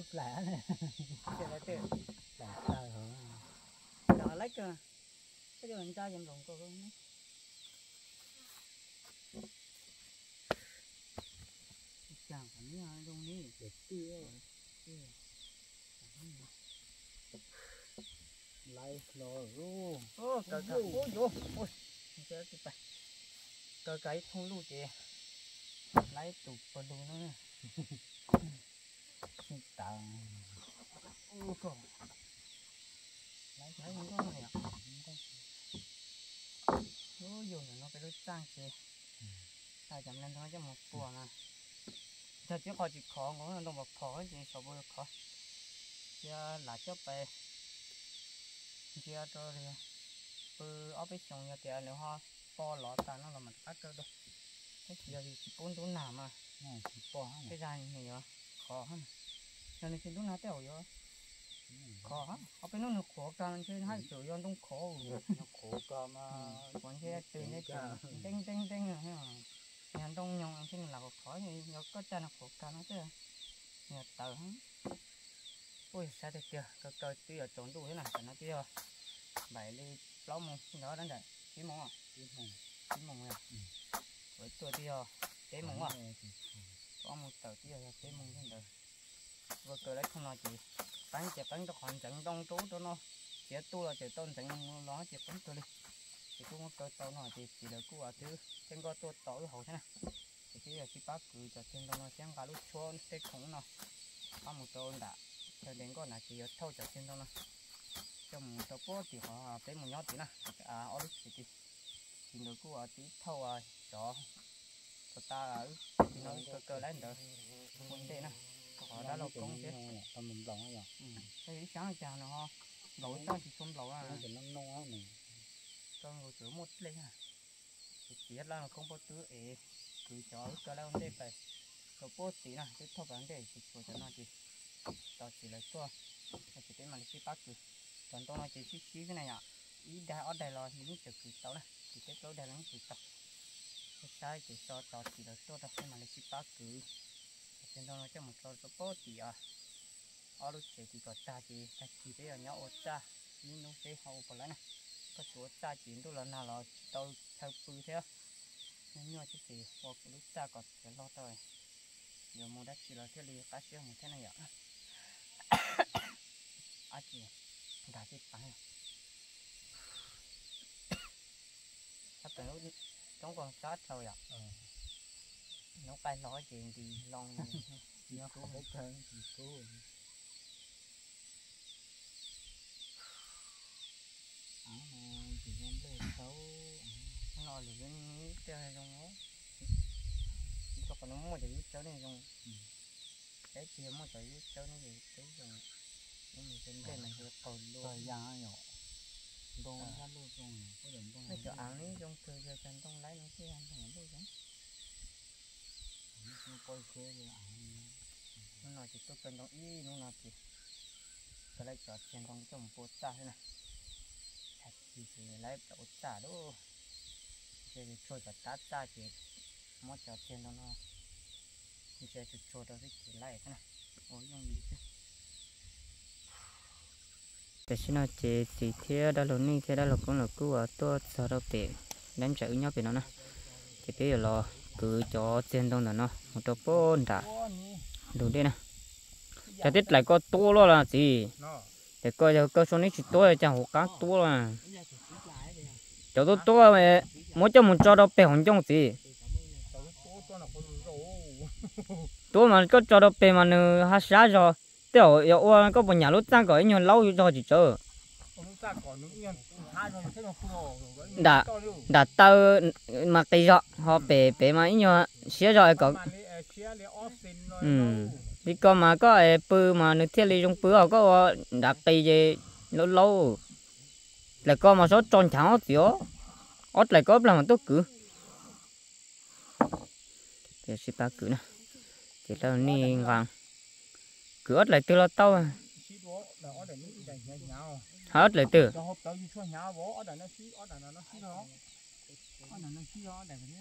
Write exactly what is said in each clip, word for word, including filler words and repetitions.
lẻ này cái này tiền lẻ tay hả đó lấy cơ cái điều mình cho dùm lồng cô không chẳng phải như ai luôn đi để tiêu lấy lò ru ô cờ cờ ô vô ôi chơi cái bài cờ cái không lưu chị lấy tụt vào đồ nữa tặng ô cô lấy lấy những con này ạ ô vô là nó cái đôi trang chị ta chậm lên thôi chứ một bùa mà thật chứ khó chỉ khó ngó nó một khó gì sao bữa khó giờ là cho về giờ cho đi bữa ở bên trong nhà tiền nếu họ po lót ta nó là mình cắt cơ đâu cái giờ thì chỉ bốn đốn nào mà chỉ po cái dài này rồi khó hơn cho nên cái đốn nào téo rồi khó ở bên nó nó khó càng chơi hai chữ yon đông khó nó khổ cơ mà còn cái từ này đánh đánh đánh rồi nhà đông nhông trên là khó thì nó có cha nó khó càng nó chứ nhà tờ ui sao thế kia cơ cơ tuy ở trốn đủ thế này nó kia bảy ly lấu mông đó đấy tí mông à tí mông à với tôi kia tí mông à có một tờ kia tí mông trên đời vừa cơ đấy không nói gì bắn chè bắn cho hoàn trận đông trú cho nó chỉ tu là chỉ tôn trận nó chỉ bắn tôi đi thì cũng có tàu nó thì chỉ là cứ ở thứ trên có tôi tàu hậu thế này thì cái là cái bác cứ cho trên đó nó xem cả lúc chua tết khủng nó có một tàu đã cho đến con là chỉ thâu cho trên đó nó trong một tàu bó thì họ tới một nhót tí nè à ở lúc thì thì người cứ ở tí thâu à cho của ta ở thì nó cơ cơ lấy được vấn đề nè họ đã lâu công thế tao mình lòng rồi cái sáng chào nó họ lỗi tao chỉ không lỗi à nó nó nông này cho người chữa một lên à chỉ là không có chữa ế cứ cho cái lao đây phải có bố tí nè cái thâu vấn đề thì cho nó chỉ tao chỉ là cho chỉ cái mà cái bác cứ còn tôi nói chỉ xí xí cái này ạ ý đã ở đây là những chữ cứ tao này chỉ cái lối đây là những chữ tao cái sai chỉ cho tao chỉ là cho tao cái mà cái bác cứ trên đó nó cho một số số bố tí à ở lúc trẻ thì có cha thì cha chỉ thấy ở nhau cha nhưng nó sẽ hậu còn lại này có số cha chỉ tôi là nào là tôi theo bự thế nhưng mà chỉ thì hoặc lúc cha còn phải lo thôi giờ mua đất chỉ là cái ly cá siêu một thế này ạ à chị đã chết phải sắp tới lúc trong còn sát thôi ạ nó phải nói chuyện thì lòng nó không có thân thì cố à thì không biết xấu nó là những cái trong nó cho còn nó mua chỉ cháu này trong cái kia mua chỉ cháu này thì cái trong nhưng mình trên đây mình sẽ còn luôn thời gian nhỏ đông ra luôn trong có điểm đông cái chỗ ăn ấy trong thời giờ cần đông lấy nó sẽ ăn trong luôn giống nó coi xe rồi ăn nó nói chỉ tôi cần trong ý nó nói chỉ cái lấy cho trên trong trong bột xa thế này thật thì chỉ lấy bột xa đó thì cho cho tát xa chỉ mất cho trên đó nó thì sẽ cho cho cái chỉ lấy thế này ôi dùng gì chứ để xin nói chị chị thế đó là ní thế đó là cũng là cứ ở tôi sợ đâu bị đánh chữ nhau bị nó nè thì bây giờ là cứ cho trên đó là nó một chỗ bốn đã đủ đây nè cho tết lại có to lo là gì để coi giờ cơ số này chỉ to là chẳng hộp cá to là cho tôi to mà mỗi cho một cho đó bè hòn trong gì to mà có cho đó bè mà nó hát sáng rồi tiểu yêu ô có một nhà lúa trang có nhiều lâu rồi chỉ chờ đã đã tao mà cây rọ họ bể bể mà nhiều xía rồi có ừ đi coi mà có bự mà nước thiết lý trong bự họ có đã cây gì lâu lâu lại có mà số tròn thẳng thiếu ót lại có làm tốt cứ để xí ba cứ nè chỉ là ni vàng cứ ót lại từ là tao hết lại từ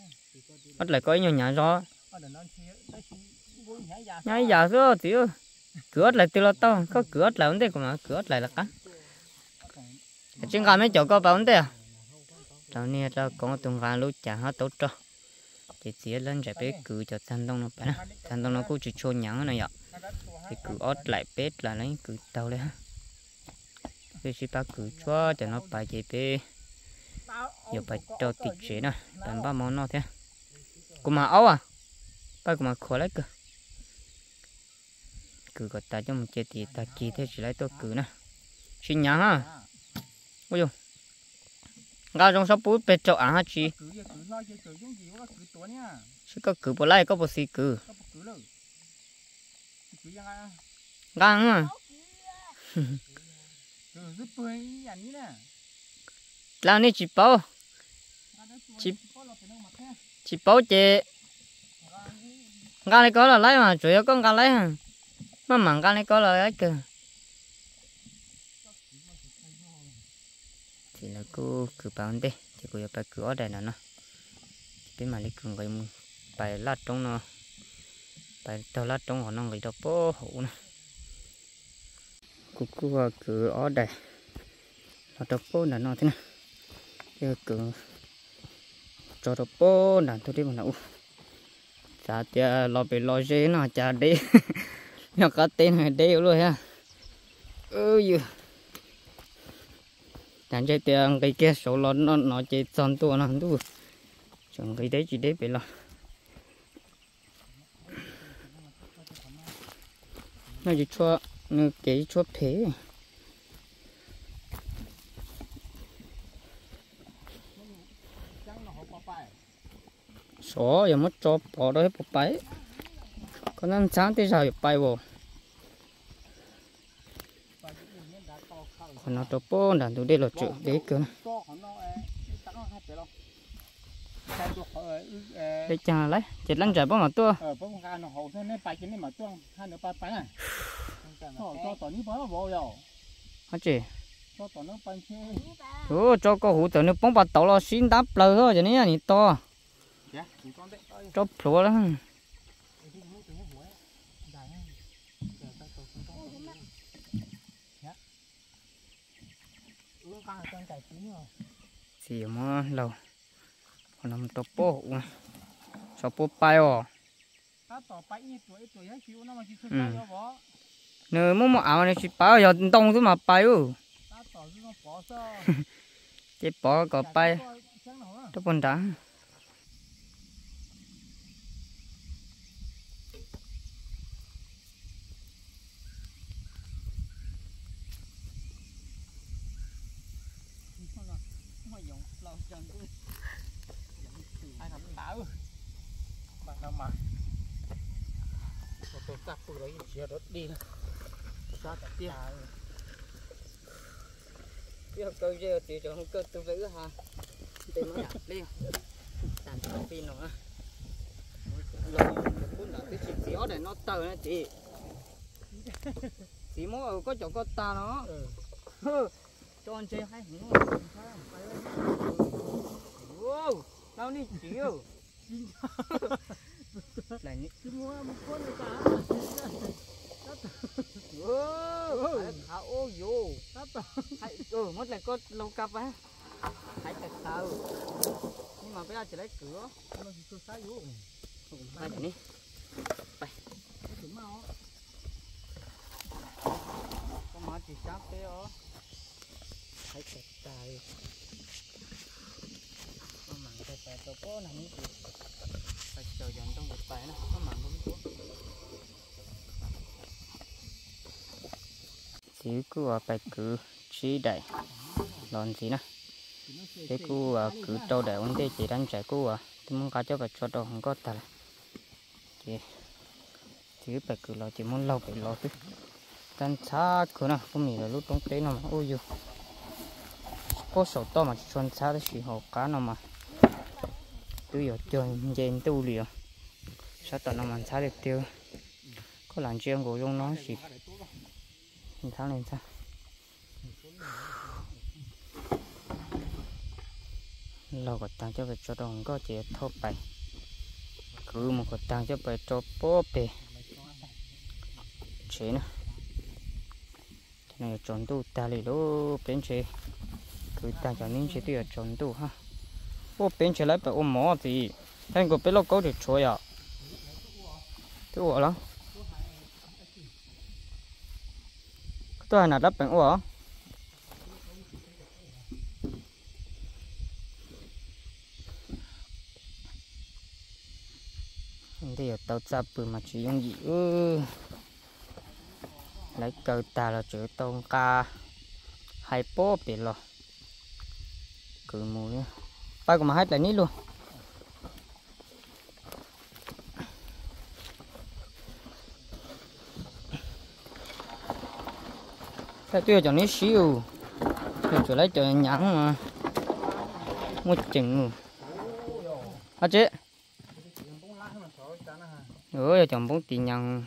ót lại có nhiều nhà gió nhái già số thiếu cửa lại từ lo to có cửa lại vấn đề của mà cửa lại là cá trên gà mấy chỗ có bao vấn đề à tao nè tao có tung gà lúc chả hết tốt cho chỉ chỉ lên chạy bé cứ cho thanh đông nó phải nè thanh đông nó cũng chỉ cho nhẵn này vậy thì cứ ót lại bết là lấy cứ tao đấy ha bây giờ ba cứ cho cho nó bài chỉ bé giờ bài cho thịt chế nè làm ba món nó thế cũng mà áo à ba cũng mà khó lấy cơ cứ có ta cho một chế thì ta chỉ thế chỉ lấy tôi cứ nè xin nhá ha ôi dồi gà trong sáu bút bê cho ăn hả chị chứ có cứ bỏ lại có bỏ xì cứ gà à làm đi chị bao chị chị bao chị gà này có là lấy mà chủ yếu con gà lấy hả mà mặn gà này có là lấy cơ thì là cô cứ bảo đây thì cô phải cứ ở đây nè nó bên mà lấy cường cái bài lát trong nó bài tao lát trong họ nó người đó bố hủ nè cô cô cứ ở đây nó đó bố là nó thế này giờ cứ cho đó bố là tôi đi mà nào chả tia lo bị lo dễ nó chả đi nó có tên này đeo luôn ha ơi chẳng chơi tiền cái kia số nó nó nó chơi son tua nó tu chẳng cái đấy chỉ đấy phải lo nó chỉ cho nó cái cho phế số giờ mất cho bỏ đó hết một bãi còn ăn sáng tới giờ bay vô còn nó to bố đàn tụi đây là chữ đấy cơ đây chả lấy chết lăn chạy bao mà tua hả chị ủa cho có hũ tờ nó bóng bát tàu lo xin đáp lời thôi cho nên là nhỉ to cho phù lắm xì mà lâu còn nằm tập bố sao bố bay à nè mua một áo này chỉ bay giờ đông thôi mà bay ư chỉ bỏ có bay cho bọn đá tôi cắt tôi lấy chia đất đi nè sao cả tiền bây giờ câu giờ thì cho không câu tôi lấy ha tiền nó nhặt đi làm cho pin nữa rồi cũng là cái chuyện gió để nó tờ nè chị chị muốn có chỗ có ta nó cho anh chơi hay không wow đâu đi chịu lại nhỉ mua một con này cả ô à ô vô hay ừ mất lại con lâu cặp á hãy thật sao nhưng mà bây giờ chỉ lấy cửa nó chỉ tôi sai vô bay đi bay con má chỉ sáng thế ó hãy thật tài con mặn thật tài tôi có nằm như phải chờ dần trong một bài nó có mặn không có chỉ cứ phải cứ chỉ đại làm gì nè cái cứ cứ trâu đại vấn đề chỉ đang chạy cứ à tôi muốn cá cho phải cho đâu không có tài chỉ chỉ phải cứ lo chỉ muốn lâu phải lo chứ tan xa cứ nào không nghĩ là lúc trong tế nào mà ôi dù có sổ to mà xuân xa thì chỉ hồ cá nào mà tôi giờ chơi trên tu liền sao tao nó mà xa được tiêu có làm chuyện của chúng nó chỉ tháng lên sao lâu có tăng cho về cho đồng có chỉ thô bài cứ một cái tăng cho về cho bố bề chế nữa này chọn tu ta lấy lô bên chế cứ ta cho nên chế tiêu chọn tu ha ô bên chế lại phải ôm mỏ gì anh có biết lo câu được chơi à thứ ủa lắm tôi là đắp bằng ủa đây ở tàu xa bự mà chỉ dùng gì ư lấy cờ ta là chữ tông ca hai bố bị lo cứ mùi ba cũng mà hết lại ní luôn cái tiêu cho ní xíu rồi lấy cho nhãn mà một chừng à chị ơi chồng bốn tiền nhận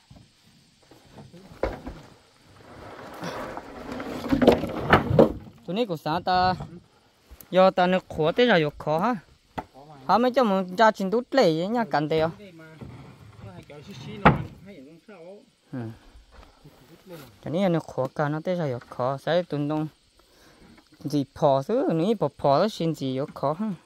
tụi này của xã ta do ta nó khó thế là được khó ha hả mấy cho mình ra trình đút lệ vậy nha cần tiền cái này nó khó cả nó thế là được khó sẽ tụi đông gì phò thứ này bỏ phò nó xin gì được khó ha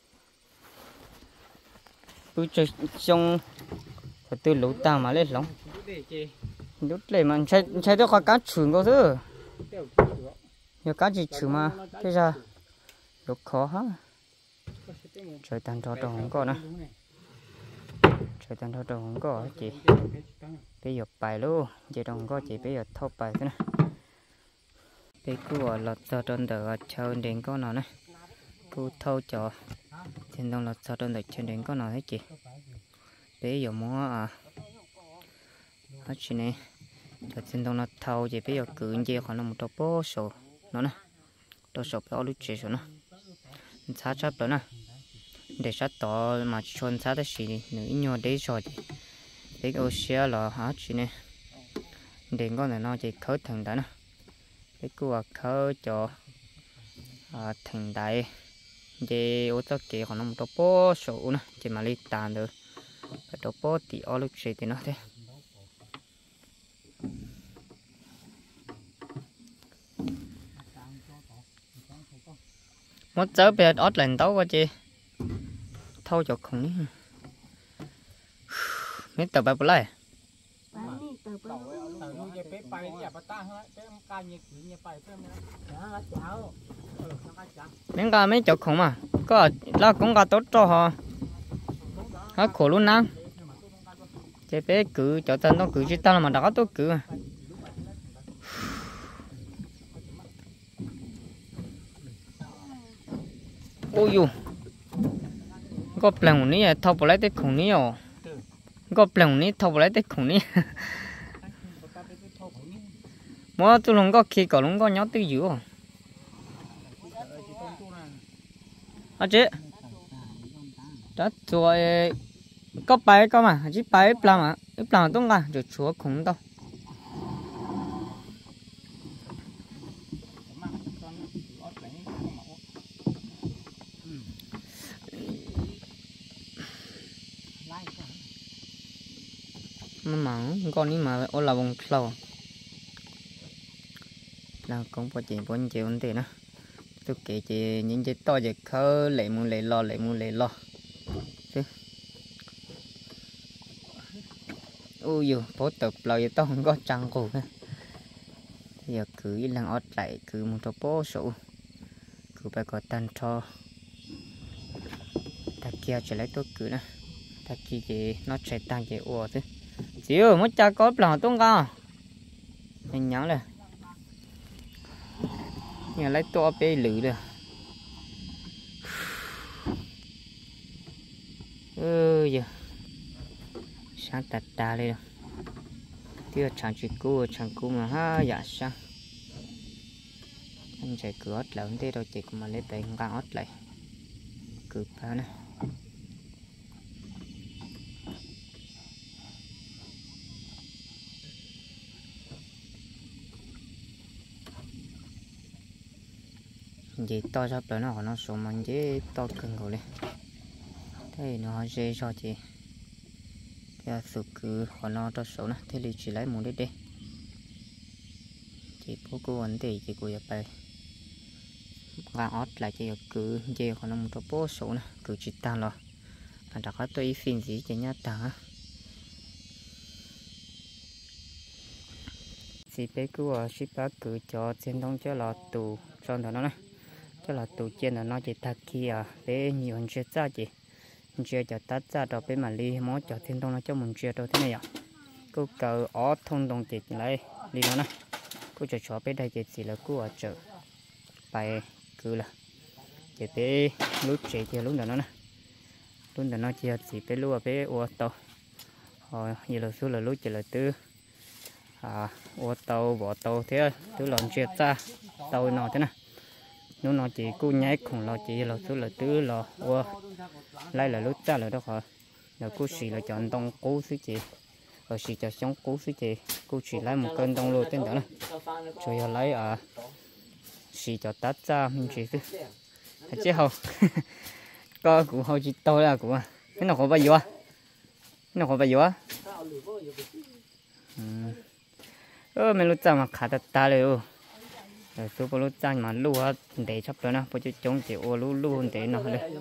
tôi chơi trong từ lũ ta mà lên lắm đút lệ mà chơi chơi tôi khó cá chửi có thứ nhiều cá gì chửi mà thế ra được khó ha trời tan cho tròn không có nữa trời tan cho tròn không có chị bây giờ bài luôn chị tròn có chị bây giờ thâu bài thế này bây giờ lọt cho tròn được chơi đến con nào này cô thâu cho trên đông lọt cho tròn được chơi đến con nào thế chị bây giờ mua à hết chị này cho trên đông lọt thâu chị bây giờ cứ gì khoảng là một tập bó sổ nó nè tôi sổ béo lúc chế rồi nè sát chấp đó nè để sát tỏ mà chôn sát cái gì nữa nhỏ đấy rồi để ô xe là hả chị này để con này nó chỉ khởi thành đó nè cái cua khởi cho à, thành đại để ô tô kia còn một tô sổ nè chỉ mà đi tàn được cái tô thì ở lúc chế thì nó thế một giờ bây giờ ót lên tàu qua chị thâu cho không ní mấy tàu bay bơi lại mấy cái mấy chỗ không mà có là cũng có tốt cho họ họ khổ luôn nè chị bé cứ cho tên nó cứ chỉ tao mà đã tốt cứ ôi dù có pleng ní thâu bỏ lại tới khủng ní ồ có pleng ní thâu bỏ lại tới khủng ní mua tôi không có khi có không có nhót tới dữ à chị đó rồi có bài có mà chỉ bài ít làm à ít làm tốt cả rồi chúa khủng đâu mà con đi mà ô là bông sầu là cũng có chuyện bốn triệu vấn đề nữa tôi kể chị những cái to vậy khơ lệ mua lệ lo lệ mua lệ lo ui dù bố tập lời to không có trăng cổ nữa giờ cứ lần ót lại cứ một số bố sổ cứ phải có tan cho ta kia trở lại tôi cứ nè ta kia chị nó chạy tăng chị ủa chứ chịu mất cha có lòng tung cao anh nhắn này nhà lấy to bê lử được ơ giờ sáng tạt ta đây tiêu chẳng chỉ cua chẳng cua mà ha dạ sang anh chạy cửa ớt lớn thế đâu chị cũng mà lấy tay không càng ớt lại cực bao nè gì to sắp tới nó nó số mình chứ to cưng rồi đấy thế nó dễ cho chị cho sự cứ họ nó cho số nè thế thì chỉ lấy một đấy đi chỉ bố cô vấn đề chỉ của phải và ót lại chỉ cứ về họ nó một cho bố số nè cứ chỉ ta rồi à đã có tôi phim gì chỉ nhá ta chỉ bé cứ ở ship bác cứ cho trên đông cho là tù cho nó nè cho là tù trên là nó chỉ ta kia bé nhiều hơn chuyện ra chị chuyện cho tát ra đó bé mà đi mó cho trên đông nó cho mình chuyện đâu thế này à cô cờ ó thông đồng chị lại đi nó nè cô cho chó bé đây chị chỉ là cô ở chợ bài cứ là chị bé lúc chị thì lúc đó nó nè lúc đó nó chỉ chỉ bé lúa bé ô tô rồi giờ là số là lúc chỉ là tư à ô tô bỏ tàu thế tứ lợn chuyện ra tàu nó thế này nó nó chỉ cu nhảy khủng lo chỉ là số là tứ là ô lại là lúc ra là đó hả là cô chỉ là chọn đông cố xí chị ở chỉ cho sống cố xí chị cô chỉ lấy một cân đông lô tên đó này rồi lấy à chỉ cho tát ra mình chỉ chứ chứ không có cũng không chỉ tôi là cũng cái nào có bao nhiêu cái nào có bao nhiêu ơ mình lúc ra mà khá thật ta rồi rồi số bao lúc ra mà lu hết để chấp đó nè bao nhiêu chống chỉ ô lu lu để nó đây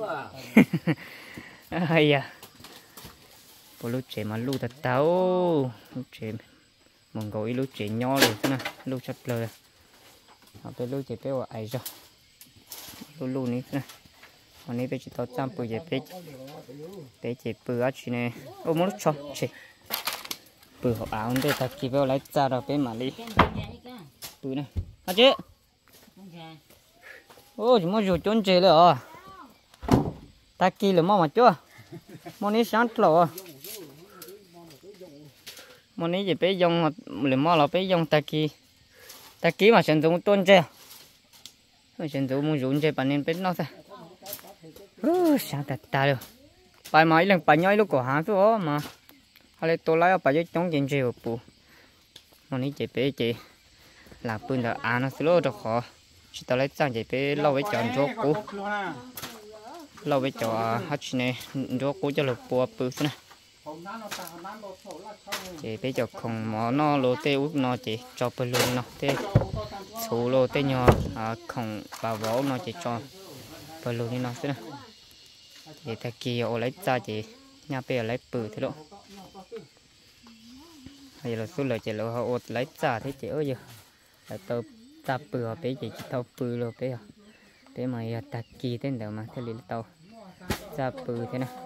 hay à bao lúc trẻ mà lu thật tao lúc trẻ mình gọi lúc trẻ nhỏ rồi thế nè lu chấp lời à bây lúc trẻ bé ở ai rồi lu lu ní nè hôm nay bé chỉ tao chăm bự trẻ bé bé trẻ bự á chị này ô muốn cho chị bự họ áo để ta kịp vào lấy ra rồi bé mà đi bự này à chị ô chỉ muốn dùng chốn chị rồi ta kịp là mong mà chưa mong ní sáng rồi mong ní gì bé dùng là mong là bé dùng ta kịp ta kịp mà sử dụng tôn chị mà sử dụng muốn dùng chị bạn nên bé nó thôi ơ sáng thật ta rồi bài mấy lần bài nhói lúc của hàng số mà hay tôi lấy bài giấy chống chuyện gì ở bù mong ní chị bé chị là bữa giờ ăn nó sửa được khó chỉ tao lấy sang chị bé lâu với chọn chỗ cũ lâu với chỗ hết này chỗ cũ cho lục bùa bự thế này chị bé cho không mỏ nó lô tê út nó chị cho bự luôn nó tê số lô tê nhỏ à không bảo vỗ nó chị cho bự luôn đi nó thế này chị ta kia ô lấy ra chị nhà bé lấy bự thế đó bây giờ là số lời chị lô họ ô lấy ra thế chị ơi giờ là tao ta bự bé chị tao bự luôn bé à bé mà ta kia tên đâu mà thế liền tao ta bự thế này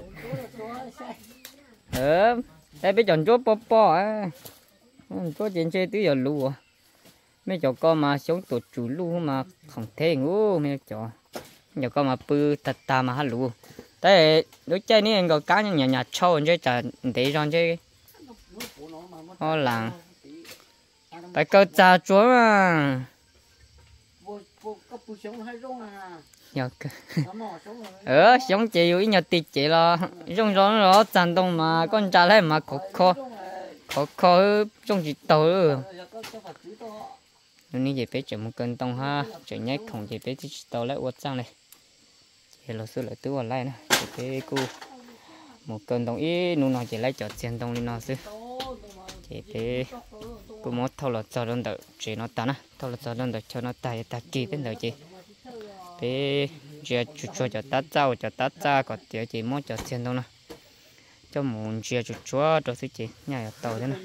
ờ đây bé chọn chỗ po po à chỗ trên xe tứ giờ lù mấy chỗ con mà sống tổ chủ lù mà không thể ngủ mấy chỗ giờ con mà bự thật ta mà hát lù tại đối chơi này anh có cá nhà nhà trâu chơi chả để cho chơi ho làng phải câu trà chúa mà nhờ ờ sống chị với nhờ tịt chị lo trong đó nó tràn đông mà con trà lấy mà khó khó khó khó trong chị tàu nữa nếu như vậy phải một cân tông ha chỉ nhét không thì phải chỉ tàu lại uất sang này thì là sự lại tứ vào lại nè thì phải cô một cân tông ít nu nào chỉ lấy chọt tiền tông đi nào xứ thì phải cô muốn thâu là cho đơn đợi chỉ nó ta nè thâu là cho đơn đợi cho nó tài ta kỳ đến đợi chị phải chia cho cho tát rau cho tát ra còn tiểu chị muốn cho tiền tông nè cho muốn chia cho chúa cho xí chị nhà tàu thế này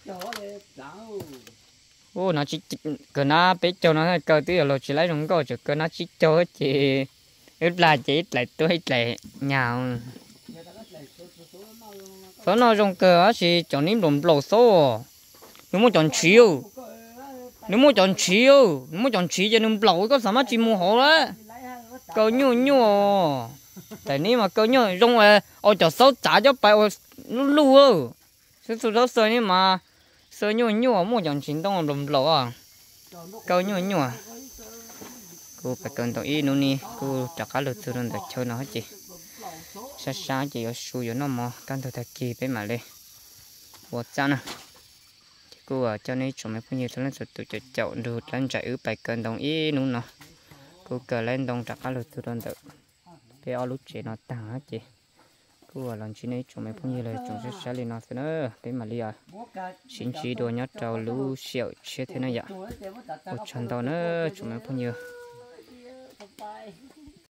ô nó chỉ cái nó bé cho nó cơ tí rồi chỉ lấy đồng coi cho cái nó chỉ cho chị ít là chị ít lại tôi ít lại nhào có nó trong cơ á thì chọn nín đồng lẩu số nếu muốn chọn chiếu nếu muốn chọn chiếu nếu muốn chọn chiếu cho nên lẩu có sao chỉ mua hộ đó cơ nhu nhu tại nếu mà cơ nhu trong là ôi cho số trả cho bài nó lưu số số đó sơi nhưng mà sơi nhu nhu mua chọn chính tông đồng lẩu à cơ nhu nhu cô phải cần tao ý nữa nè cô chắc cả lượt thường được chơi nó hết chị sáng sáng chị ở xuôi nó mò căn thôi thật kỳ bé mà lên bột ra nè cô ở cho nên chúng mình cũng như thế này rồi tụi chậu được lên chạy ứ phải cần đồng ý nữa nó cô cờ lên đồng chắc cả lượt thường được bé ở lúc chị nó tăng hết chị thua lần chỉ này chúng mình phong như là chúng sẽ xả lên nó thế nữa bên mà lia xin chỉ đồ nhát trâu lú xẹo chết thế này vậy một chân tàu nữa chúng mình phong như